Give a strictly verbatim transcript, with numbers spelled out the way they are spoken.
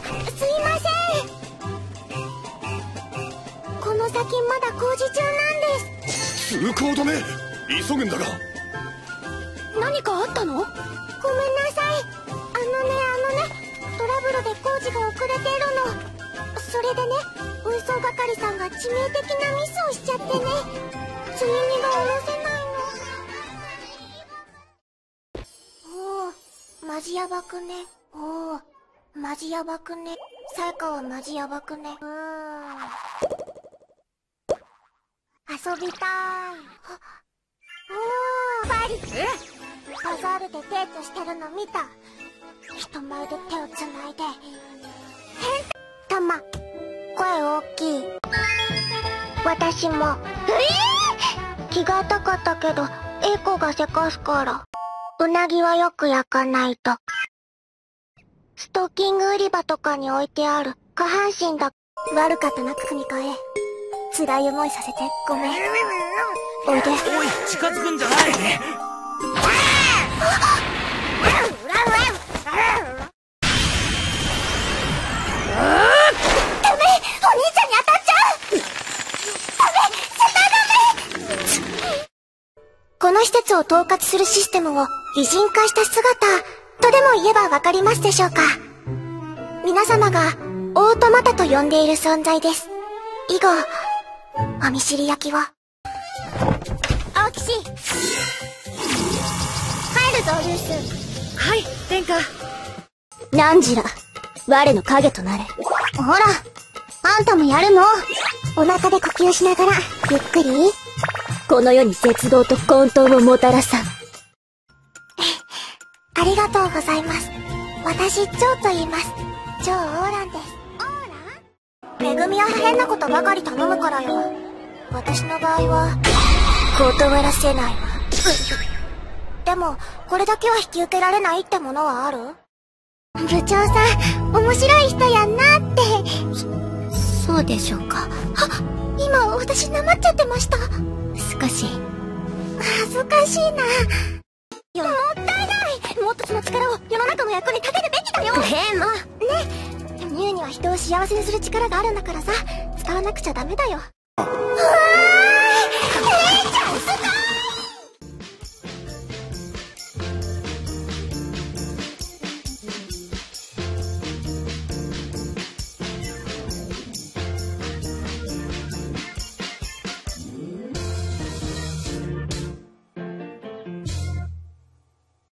すいません。この先まだ工事中なんです。 通行止め。急ぐんだが。 何かあったの？ごめんなさい。あのねあのねトラブルで工事が遅れてるの。それでね、運送係さんが致命的なミスをしちゃってね、積み荷が下ろせないの。おお、マジヤバくね。おお、マジヤバくね。さやかはマジヤバくね。うーん。遊びたーい。おー、パリ。え？バザールでデートしてるの見た。人前で手をつないで。変態。たま。声大きい。私も。えー、気が高かったけど、エイコがせかすから。うなぎはよく焼かないと。ストッキング売り場とかに置いてある。下半身だ。悪かったな、組み替え。辛い思いさせて、ごめん。おいで。 おい、近づくんじゃない。 この施設を統括するシステムを擬人化した姿とでも言えばわかりますでしょうか。皆様がオートマタと呼んでいる存在です。以後、お見知り焼きを。青騎士、帰るぞルース。 はい、殿下。 何時ら、我の影となれ。ほら、あんたもやるの？お腹で呼吸しながら、ゆっくり。この世に絶望と混沌をもたらさん。ありがとうございます。私、ジョーと言います。ジョー・オーランです。オーラン？めぐみは変なことばかり頼むからよ。私の場合は、断らせないわ。でも、これだけは引き受けられないってものはある？部長さん、面白い人やんなって。そ、そうでしょうか。あ、今私なまっちゃってました。少し恥ずかしいな。よ、もったいない。もっとその力を世の中の役に立てるべきだよ。へえ、もうね。ミュウには人を幸せにする力があるんだからさ、使わなくちゃダメだよ。